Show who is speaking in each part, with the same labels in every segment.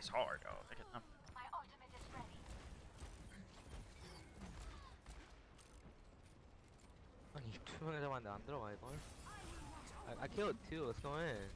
Speaker 1: is hard, oh. Look at them.
Speaker 2: My ultimate is ready.
Speaker 3: 아니 6초만에 잡았는데 안 들어가 이걸? I killed two. What's going on?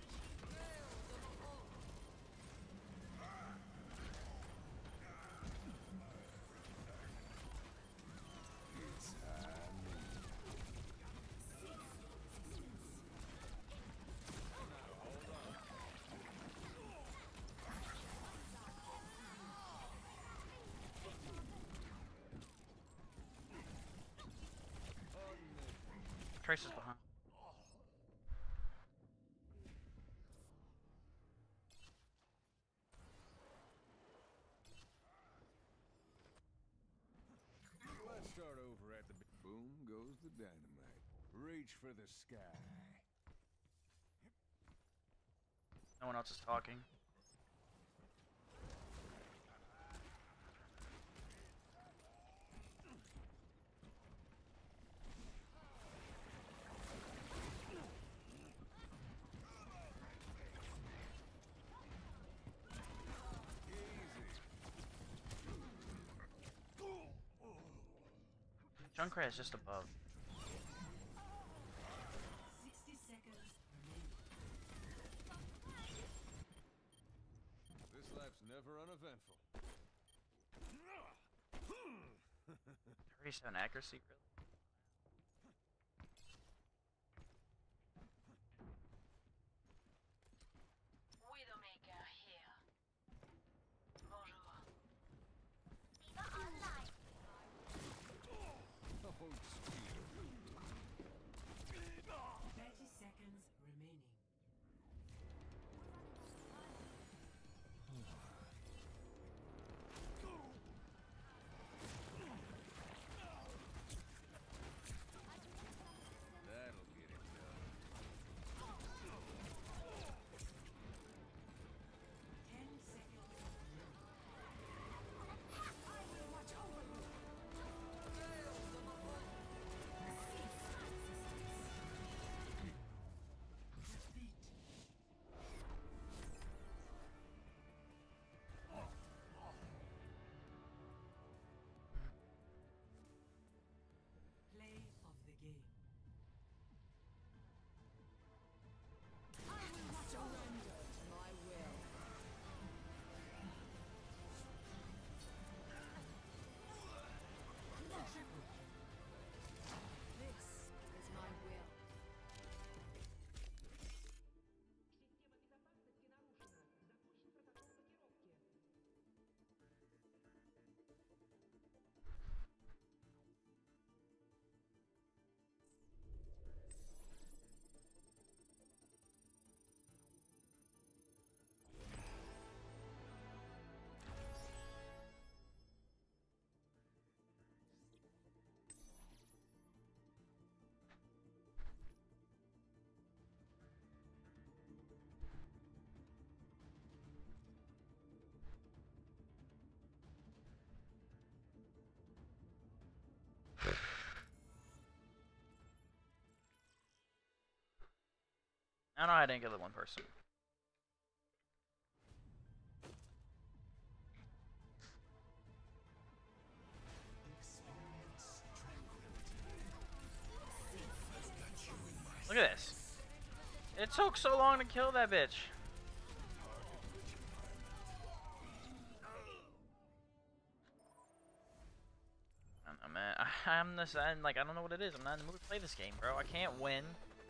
Speaker 1: Trace is behind.
Speaker 4: Let's start over at the boom goes the dynamite. Reach for the sky.
Speaker 1: No one else is talking. Junkrat is just above.
Speaker 5: 60 seconds.
Speaker 4: This life's never uneventful.
Speaker 1: 37 accuracy, really?
Speaker 2: Widowmaker here. Bonjour. Diva online.
Speaker 4: Oh, speed.
Speaker 5: 30 seconds remaining.
Speaker 4: That'll get it done.
Speaker 5: 10 seconds. Defeat. Play of the game.
Speaker 6: Surrender to my will. This is my will.
Speaker 7: Система безопасности нарушена. Запущен протокол блокировки.
Speaker 1: I don't know how I didn't kill the one person. Look at this. It took so long to kill that bitch. I don't know, man. I'm like, I don't know what it is. I'm not in the mood to play this game, bro. I can't win.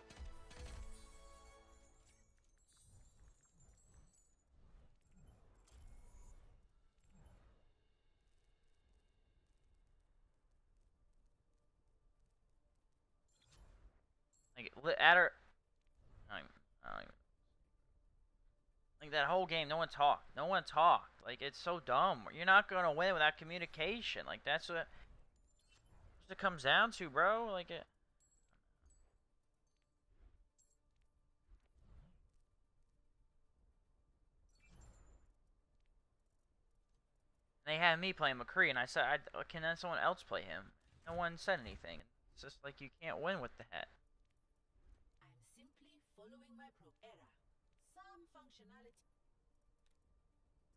Speaker 1: Like, at her. I don't even. Like, that whole game, no one talked. No one talked. Like, it's so dumb. You're not gonna win without communication. Like, that's what it comes down to, bro. Like, it. They had me playing McCree, and I said, can then someone else play him? No one said anything. It's just like, you can't win with that.
Speaker 5: I'm simply following my pro era. Some functionality.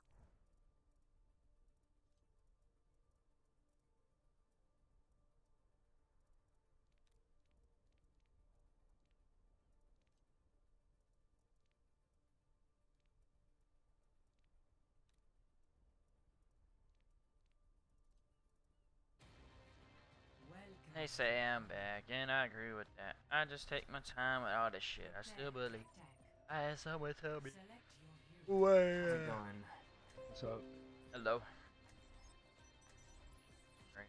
Speaker 1: They say I'm back, and I agree with that. I just take my time with all this shit. I still believe.
Speaker 5: Attack.
Speaker 1: I had someone tell me.
Speaker 5: Select your hero.
Speaker 8: How's it going?
Speaker 3: What's up?
Speaker 1: Hello. Right.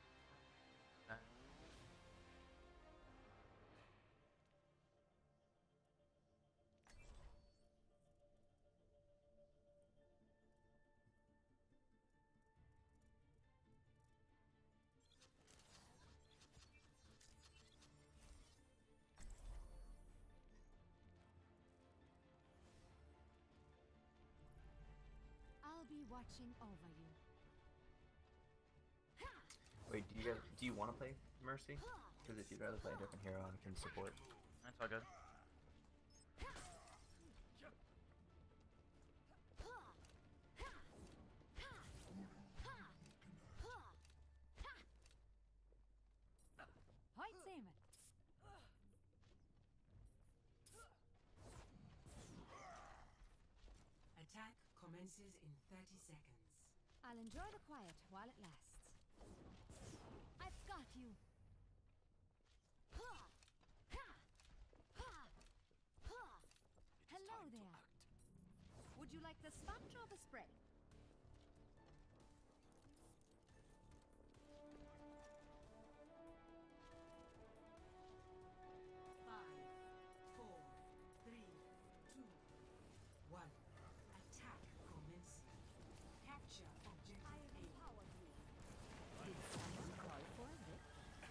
Speaker 6: I'll be watching over you.
Speaker 8: Wait, do you want to play Mercy? Because if you'd rather play a different hero, I can support.
Speaker 1: That's all good.
Speaker 6: Heute sehen wir.
Speaker 5: Attack commences in 30 seconds.
Speaker 6: I'll enjoy the quiet while it lasts. I've got you. Hello there. Would you like the sponge or the spray?
Speaker 5: Five, four, three, two, one. Attack commencing. Capture objective A.
Speaker 6: Did someone call for a bit?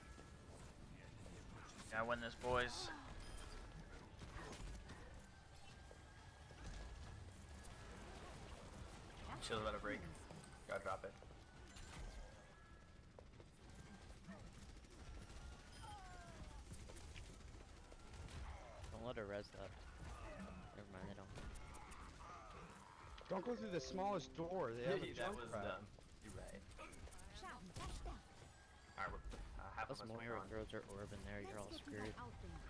Speaker 1: Gotta win this, boys.
Speaker 8: Shield's about to break. Gotta drop it.
Speaker 9: Don't let her res that. Never mind, I don't.
Speaker 3: Don't go through the smallest door. They have a
Speaker 8: that
Speaker 3: jump
Speaker 8: was
Speaker 3: pad.
Speaker 8: dumb. You're right.
Speaker 6: Schaden, verstärkt.
Speaker 8: Alright, we're half of
Speaker 9: Plus
Speaker 8: us
Speaker 9: Moira
Speaker 8: are on.
Speaker 9: throws her orb in there, you're all
Speaker 6: Let's get you
Speaker 9: screwed.
Speaker 6: back out there.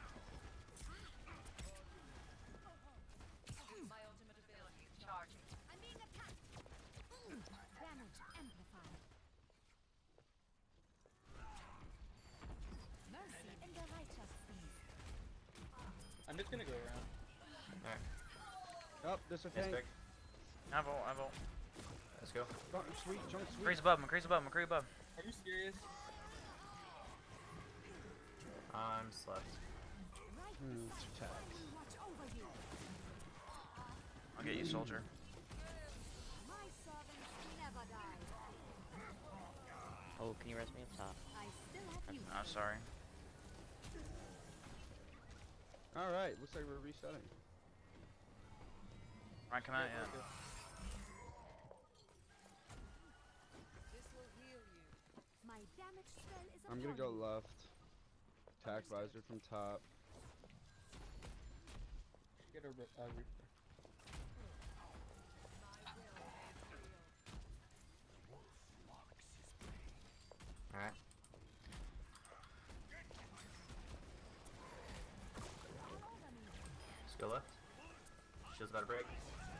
Speaker 2: My ultimate ability is charging.
Speaker 6: I'm being attacked. Damage amplified. Mercy in the righteous things.
Speaker 10: I'm just gonna go around.
Speaker 8: Alright,
Speaker 3: Oh, there's a
Speaker 8: nice
Speaker 3: tank.
Speaker 8: pick.
Speaker 1: I vote, I vote.
Speaker 8: Let's go.
Speaker 3: Junk sweet, junk sweet.
Speaker 1: McCree's above, McCree's above, McCree above.
Speaker 10: Are you serious?
Speaker 8: I'm slept.
Speaker 3: Attack.
Speaker 6: Watch over you.
Speaker 1: I'll get you, soldier.
Speaker 6: My servants never die.
Speaker 9: Oh, can you res me up top?
Speaker 6: I still have you.
Speaker 1: I'm sorry.
Speaker 3: Alright, looks like we're resetting.
Speaker 1: Ryan, come out, yeah.
Speaker 6: This will heal you. My damage spell is
Speaker 3: I'm gonna go left. Attack visor from top.
Speaker 10: Get a Reaper.
Speaker 8: Alright. Let's go left. Shield's about to break.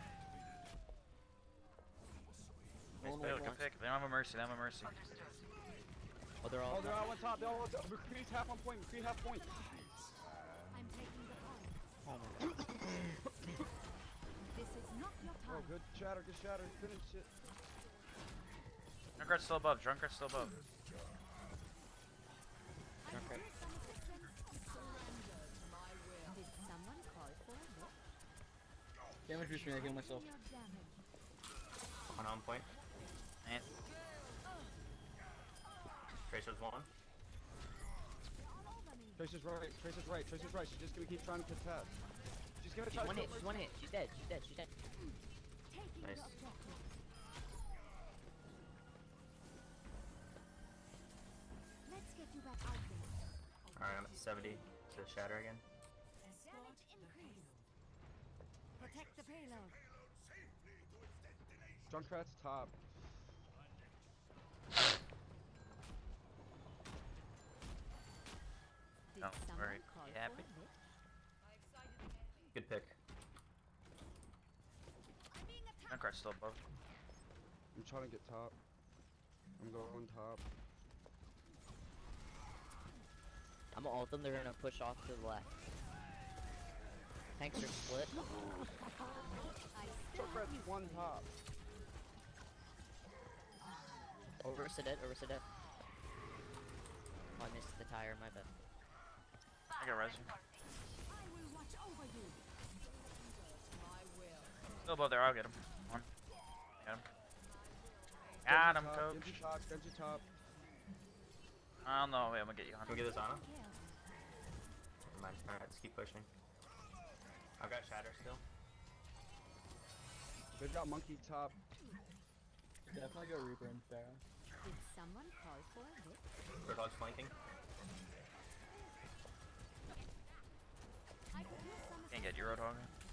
Speaker 1: Nice pick, good pick. They don't have a mercy, they don't have a mercy.
Speaker 9: Oh, they're all.
Speaker 3: Oh, they're all on top. They're all on top. McCree's half on point. McCree half point.
Speaker 6: I'm taking the point.
Speaker 9: Oh my god.
Speaker 6: This is not your
Speaker 3: Oh,
Speaker 6: time.
Speaker 3: good shatter, good shatter. Finish it.
Speaker 1: Drunkard's still above, Drunkard's still above.
Speaker 9: Okay.
Speaker 6: Did someone call for a bit?
Speaker 10: Damage boost me, I kill myself.
Speaker 6: Your damage.
Speaker 8: On point.
Speaker 1: And
Speaker 8: Tracer's one.
Speaker 6: All over me.
Speaker 3: Tracer's right. Tracer's right. Tracer's right. She's just gonna keep trying to contest. She's gonna
Speaker 9: She's
Speaker 3: try
Speaker 9: one
Speaker 3: to
Speaker 9: hit, she's one hit. She's dead, she's dead, she's dead.
Speaker 6: Taking
Speaker 8: Nice.
Speaker 6: the objective. Let's get you back out there.
Speaker 8: Alright, I'm at 70 to shatter again.
Speaker 5: Escort
Speaker 6: Damage
Speaker 5: the
Speaker 6: increased.
Speaker 5: payload.
Speaker 6: Protect the payload.
Speaker 3: Junkrat's top.
Speaker 6: Did
Speaker 1: Oh,
Speaker 6: someone
Speaker 1: very
Speaker 6: call
Speaker 1: happy.
Speaker 6: for a bit?
Speaker 8: Good pick.
Speaker 6: I'm being attacked.
Speaker 1: Drunkard's still above.
Speaker 3: I'm trying to get top. I'm going top.
Speaker 9: I'm gonna ult them, they're gonna push off to the left. Tanks are split.
Speaker 3: One top.
Speaker 9: Over Sedet, over Sedet. Oh, I missed the tire, my bad.
Speaker 1: I got res.
Speaker 5: I will watch over you. My will.
Speaker 1: Still above there, I'll get him. One. Got him. Got him, coach.
Speaker 3: Genji top, Genji top.
Speaker 1: I don't know, wait, I'm gonna get you on.
Speaker 8: Can we get this on him? Never mind. Alright, let's keep pushing. I've got Shatter still.
Speaker 3: They've got monkey top.
Speaker 10: Definitely go Reaper and Pharah.
Speaker 6: Did someone call for a hit?
Speaker 8: Roadhog's flanking.
Speaker 6: I could use some
Speaker 1: Can't get you, Roadhog.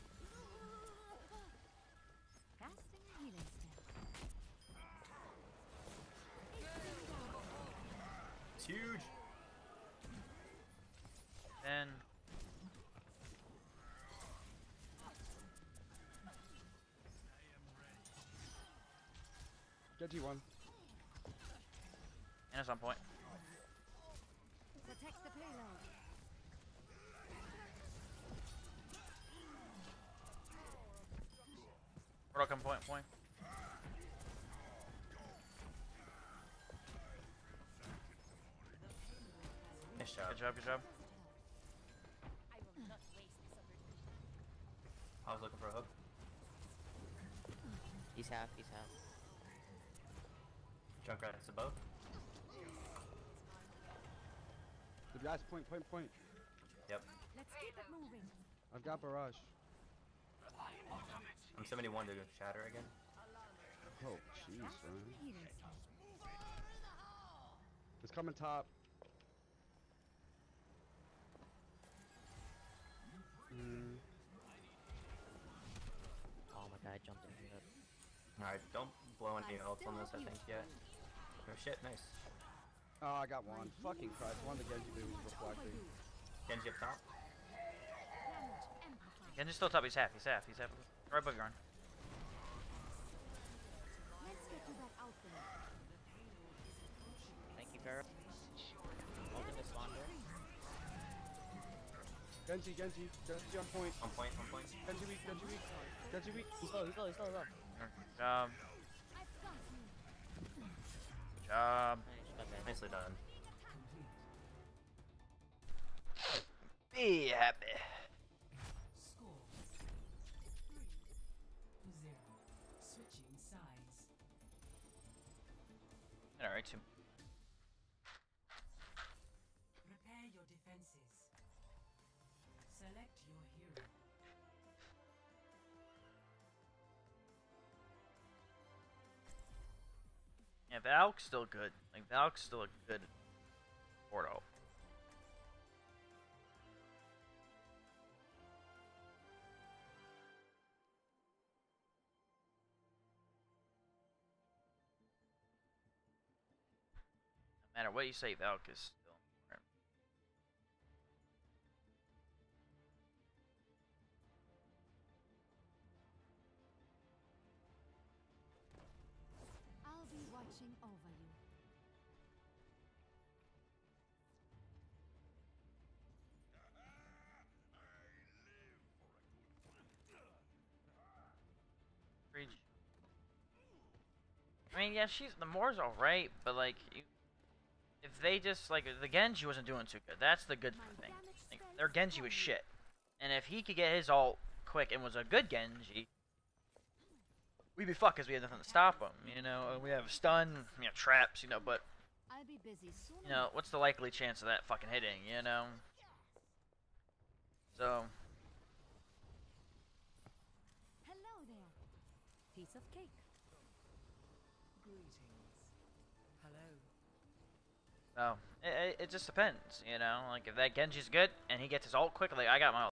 Speaker 6: casting a healing spell.
Speaker 8: It's huge.
Speaker 1: Then.
Speaker 3: Genji one.
Speaker 1: And it's on point.
Speaker 6: Protect the payload.
Speaker 1: Roadhog on point, point.
Speaker 8: Nice job.
Speaker 1: Good job, good job.
Speaker 6: I will not waste this opportunity.
Speaker 8: I was looking for a hook.
Speaker 9: He's half, he's half.
Speaker 8: Junkrat's above.
Speaker 3: The guys point, point, point.
Speaker 8: Yep.
Speaker 6: Let's keep it moving.
Speaker 3: I've got barrage.
Speaker 8: I'm 71 to Shatter again.
Speaker 3: Oh, jeez, man.
Speaker 6: Healing spell.
Speaker 3: It's coming top.
Speaker 9: Oh my god, I jumped in here.
Speaker 8: Alright, don't blow any ults on this, I think, yet. Oh shit, nice.
Speaker 3: Oh, I got one. Fucking Christ. One of the Genji moves reflecting.
Speaker 8: Genji up top.
Speaker 6: Damage amplified.
Speaker 1: Genji's still top, he's half, he's half, he's half. Right above your arm.
Speaker 6: Let's get to that outfit.
Speaker 9: Thank you, Pharah. Holding this Wander.
Speaker 3: Genji, Genji. Genji on point.
Speaker 8: On point, on point.
Speaker 3: Genji weak, Genji weak. Genji weak.
Speaker 9: He's low, he's low, he's low, he's low.
Speaker 1: Good job.
Speaker 6: I've got you.
Speaker 1: Good job.
Speaker 9: Nice, got that.
Speaker 8: Nicely done.
Speaker 1: Be happy.
Speaker 5: Score 3-0. Switching sides.
Speaker 1: Alright, too.
Speaker 5: Prepare your defenses. Select your hero.
Speaker 1: Yeah, Valk's still good. Like, Valk's still a good portal. No matter what you say, Valk is still important.
Speaker 6: I'll be watching over you.
Speaker 1: Preach. I mean, yeah, the Moore's alright, but like, if they just like the Genji wasn't doing too good, that's the good thing. Like, their Genji was shit, and if he could get his ult quick and was a good Genji, we'd be fucked because we had nothing to stop him. You know, we have stun, you know, traps, you know, but
Speaker 6: I'll be busy soon.
Speaker 1: you know, what's the likely chance of that fucking hitting? You know, so.
Speaker 6: Hello there. Piece of cake.
Speaker 5: Greetings. Hello.
Speaker 1: So it just depends, you know. Like if that Genji's good and he gets his ult quick, like I got my